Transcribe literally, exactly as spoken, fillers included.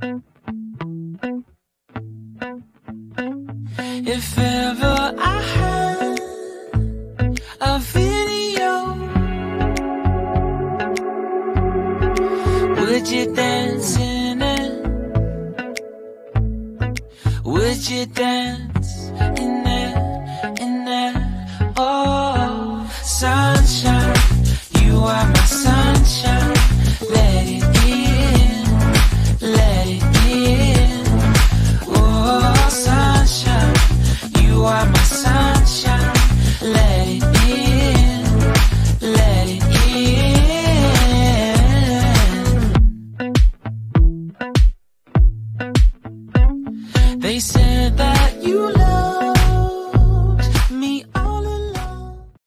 If ever I had a video, would you dance in it? Would you dance in